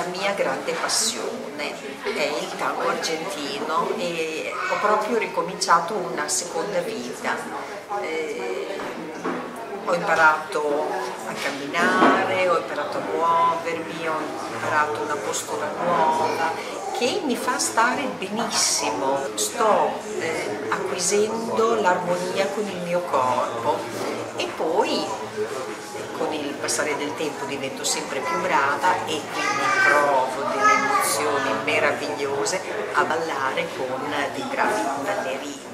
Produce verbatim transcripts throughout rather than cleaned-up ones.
la mia grande passione, è il tango argentino, e ho proprio ricominciato una seconda vita. Eh, ho imparato a camminare, ho imparato a muovermi, ho imparato una postura nuova che mi fa stare benissimo. Sto eh, acquisendo l'armonia con il mio corpo e poi con il passare del tempo divento sempre più brava e quindi provo delle emozioni meravigliose a ballare con dei bravi ballerini.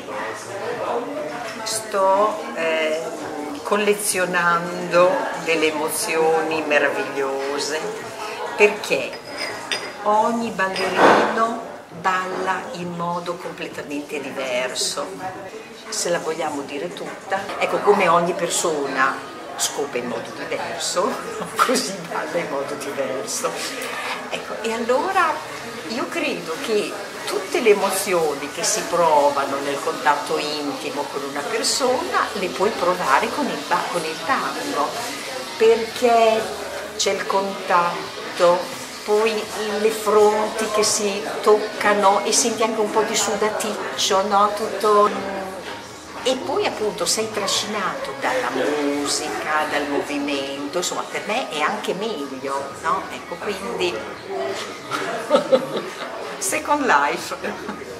Sto eh, collezionando delle emozioni meravigliose perché ogni ballerino balla in modo completamente diverso, se la vogliamo dire tutta. Ecco, come ogni persona scopa in modo diverso, così balla in modo diverso. Ecco, e allora io credo che tutte le emozioni che si provano nel contatto intimo con una persona le puoi provare con il, con il tango, perché c'è il contatto, poi le fronti che si toccano e senti anche un po' di sudaticcio, no? Tutto. E poi appunto sei trascinato dalla musica, dal movimento, insomma per me è anche meglio, no? Ecco, quindi Second Life.